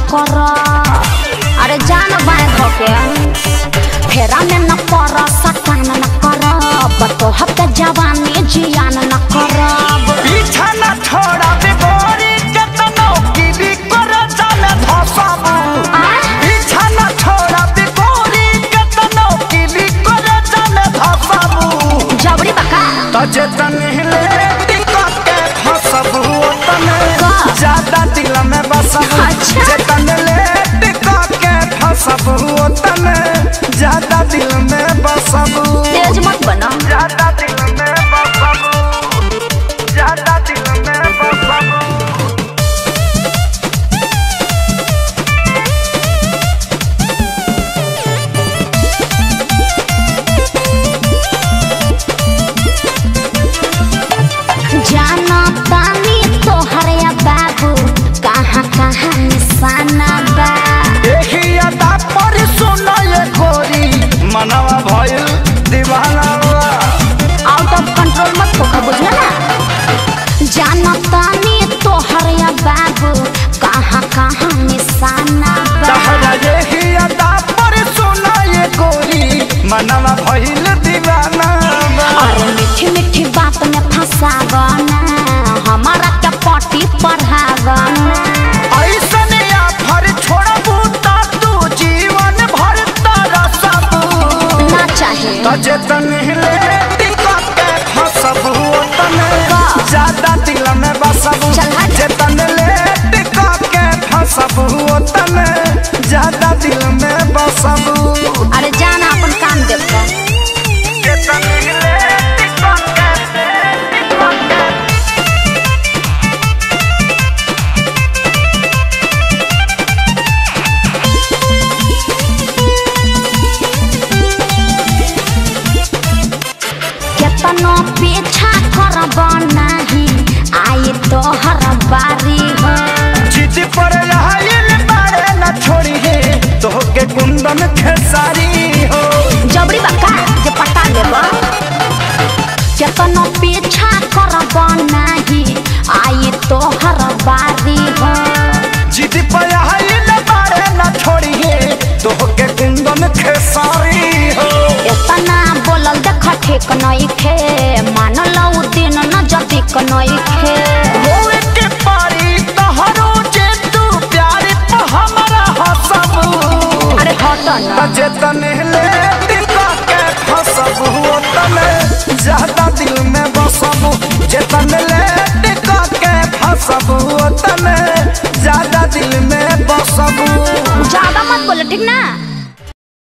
कर। अरे जान बाएं धोके फेरा में न पर सटान न कर। बतो हफ्ते जवानी जियान न करब। पीछा न छोड़ा बेगोरी केतनो गिरी कर जाने धसबू। पीछा न छोड़ा बेगोरी केतनो गिरी कर जाने धसबू। जबरी बका तजे तनहिले टिकट के फसबू तने ज्यादा दिल में बसबू। जे तनहिले टिकट के फसबू तने ज्यादा दिल में बसबू। तेज मत बना ज्यादा दिल में बसबू। ज्यादा दिल में बसबू। जाना तानी तोहरे बाबू कहाँ कहाँ निशाना बा। देखिया ता पर सुनो ये गोरी मनवा भइल दीवाना बा। आउट ऑफ कंट्रोल मत होकर बुझला ना। जाना तानी तोहरे बाबू कहाँ कहाँ निशाना बा। तहरा देखिया ता पर सुनो ये गोरी मनवा भइल दीवाना बा। अरे मीठी मीठी बात में फंसावना हमारा क्या पटी पढ़ावना। ऐसन आफर छोड़बू ता तू जीवन भर तरसबू। ना चाहे तजे तनहिले टिकट के फसबू तने ज्यादा दिल में बसबू। चल हट। जे तनहिले टिकट के फसबू तने ज्यादा दिल में बसबू। अरे जाना अपन काम देखो। जे तनहिले टिकट के केतनो पीछा करब नाही आई तोहर बारी हो। जिद पर आइल बारे न छोड़ी है तोहके कुंदन खेसारी हो। जबरी बका जे पटा देब। केतनो पीछा करब नाही आई तोहर बारी हो। जिद पर आइल बारे न छोड़ी है तोहके कुंदन खेसारी हो। इतना बोलल देख ठीक नइखे मानल उ दिन न जदिक नइखे। होए के पारी तहरो जे तू प्यार पे हमरा हसबू। अरे हट ना तजे तनहिले टिकट के फसबू तने ज्यादा दिल में बसबू। जे तनहिले टिकट के फसबू तने ज्यादा दिल में बसबू। ज्यादा मत बोलो ठीक ना।